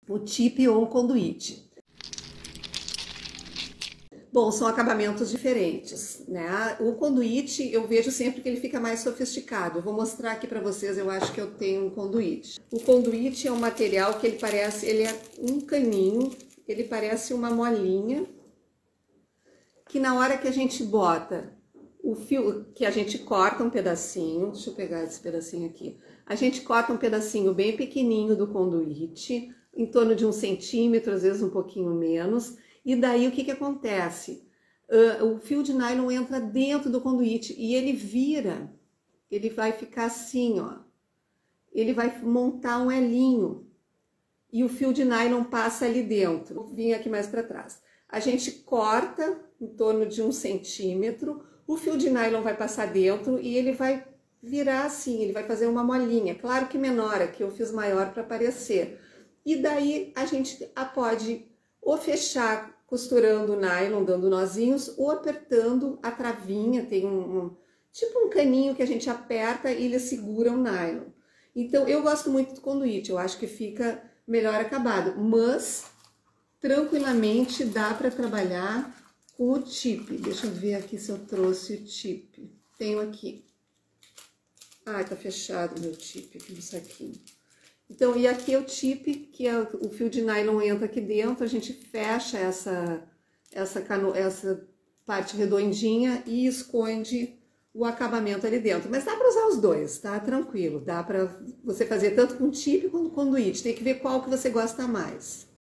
o tip ou o conduíte. Bom, são acabamentos diferentes, né? O conduíte eu vejo sempre que ele fica mais sofisticado. Eu vou mostrar aqui para vocês, eu acho que eu tenho um conduíte. O conduíte é um material que ele é um caninho, ele parece uma molinha, que na hora que a gente bota o fio, que a gente corta um pedacinho, deixa eu pegar esse pedacinho aqui, a gente corta um pedacinho bem pequenininho do conduíte, em torno de 1 centímetro, às vezes um pouquinho menos, e daí o que que acontece? O fio de nylon entra dentro do conduíte e ele vira, ele vai ficar assim, ó, ele vai montar um elinho e o fio de nylon passa ali dentro. Vou vir aqui mais para trás. A gente corta em torno de 1 centímetro, o fio de nylon vai passar dentro e ele vai virar assim, ele vai fazer uma molinha. Claro que menor, aqui eu fiz maior para aparecer. E daí a gente pode ou fechar costurando o nylon, dando nozinhos, ou apertando a travinha, tem tipo um caninho que a gente aperta e ele segura o nylon. Então eu gosto muito do conduíte, eu acho que fica melhor acabado, mas tranquilamente dá para trabalhar com o tip. Deixa eu ver aqui se eu trouxe o tip. Tenho aqui. Ah, tá fechado o meu tip aqui no saquinho. Então, e aqui é o tip, que é o fio de nylon entra aqui dentro, a gente fecha essa parte redondinha e esconde o acabamento ali dentro. Mas dá para usar os dois, tá? Tranquilo. Dá para você fazer tanto com tip quanto com conduíte. Tem que ver qual que você gosta mais.